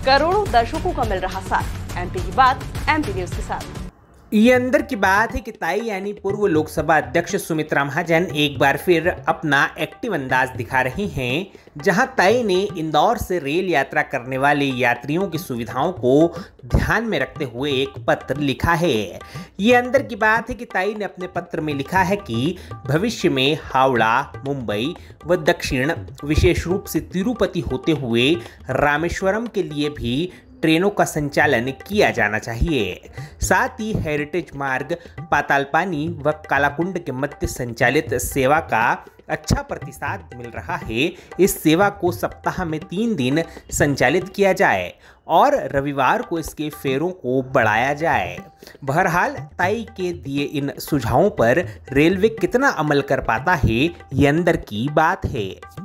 करोड़ों दर्शकों का मिल रहा साथ। एमपी की बात एमपी न्यूज के साथ। ये अंदर की बात है कि ताई यानी पूर्व लोकसभा अध्यक्ष सुमित्रा महाजन एक बार फिर अपना एक्टिव अंदाज दिखा रही हैं, जहां ताई ने इंदौर से रेल यात्रा करने वाले यात्रियों की सुविधाओं को ध्यान में रखते हुए एक पत्र लिखा है। ये अंदर की बात है कि ताई ने अपने पत्र में लिखा है कि भविष्य में हावड़ा, मुंबई व दक्षिण, विशेष रूप से तिरुपति होते हुए रामेश्वरम के लिए भी ट्रेनों का संचालन किया जाना चाहिए। साथ ही हेरिटेज मार्ग, पातालपानी व कालाकुंड के मध्य संचालित सेवा का अच्छा प्रतिसाद मिल रहा है। इस सेवा को सप्ताह में 3 दिन संचालित किया जाए और रविवार को इसके फेरों को बढ़ाया जाए। बहरहाल ताई के दिए इन सुझावों पर रेलवे कितना अमल कर पाता है, ये अंदर की बात है।